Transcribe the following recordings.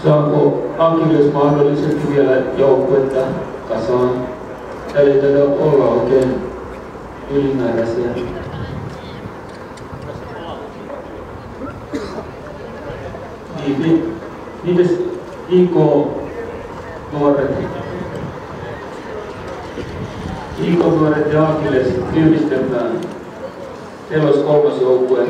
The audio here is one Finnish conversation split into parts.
Saako Akilles mahdollisesti vielä joukkuetta kasaan? Eli tätä olla oikein ylimääräisiä. Mites IK-nuoret ja Akilles yhdistetään? Teillä olisi 3. joukkue.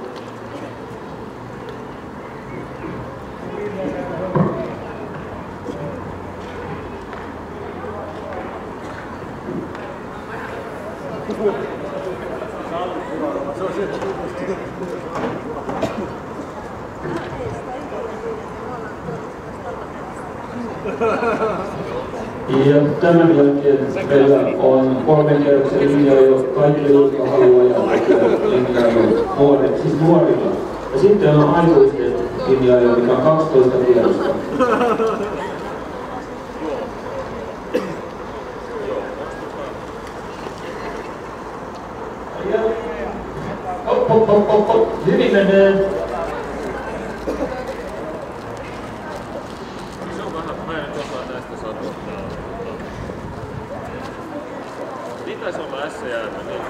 Ja tämän jälkeen meillä on 3 kerroksen linja jo kaikille, jotka haluaa linjaa nuoret, siis nuorilla. Ja sitten on aikuisten linja, mikä on 12 kierrosta. Ja hyvin menee. Pitäisi olla S-jäätä, niin.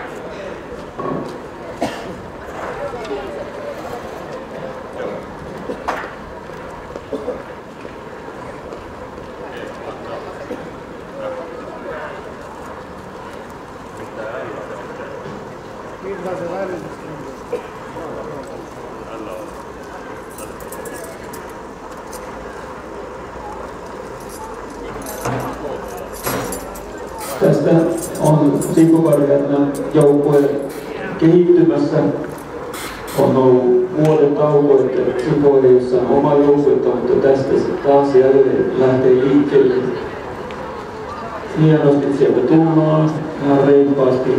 Tästä on Sikkokarjärven joukkue kehittymässä. On ollut vuoden tauko, että Sipoiliossa on oma joukkuetta, mutta tästä taas jälleen lähtee liikkeelle. Hienosti sieltä tullaan, ihan reippaasti.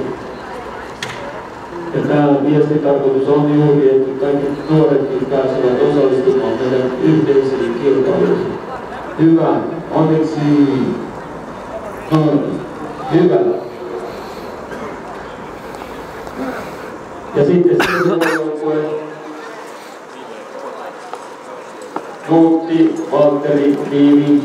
Ja tämä viestitarkoitus on juuri, että kaikki nuoretkin pääsevät osallistumaan meidän yhteisiin kilpailuihin. Hyvä, onneksi. Hyvä. Ja sitten joukkue. Nuutti, Valtteri, Liivi.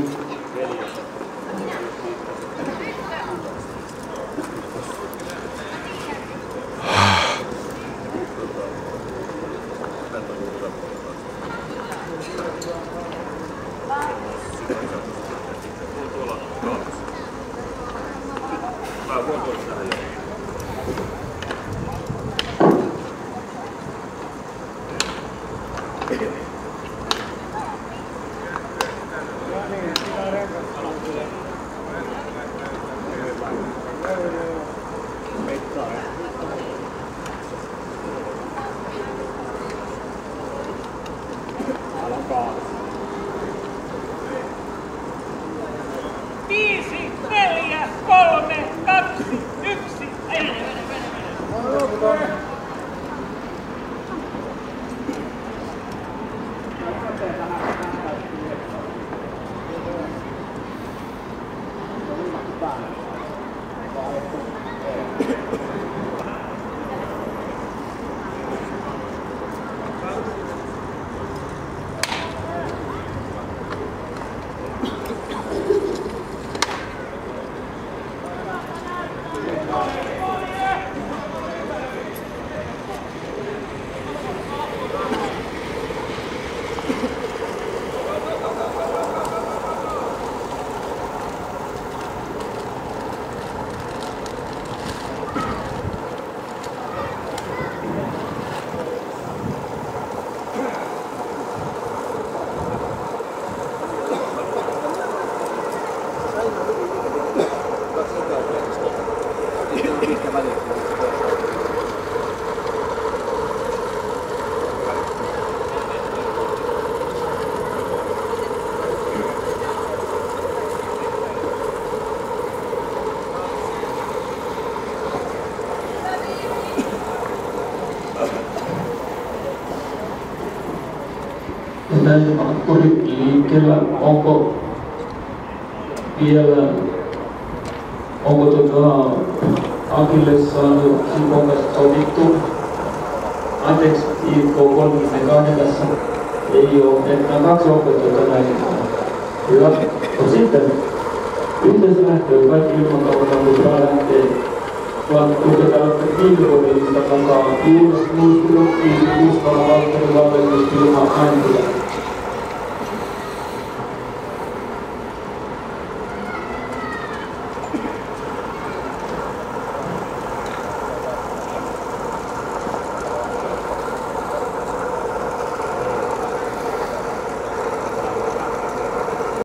Näin Ankkuri liikkeellä, onko vielä, Akilles saanut Sipon kanssa sovittu? Anteeksi, IK 32 tässä. Ei ole, että on 2 opettajaa näin. Hyvä. No sitten yhteislähtöön kaikki ilmakaupunnan, kun saa lähtee. Luketaan viime vuoden mukaan Juunas Nuuskurokki, Uskala, Valtteri, Valtteri, Vilma, Antila.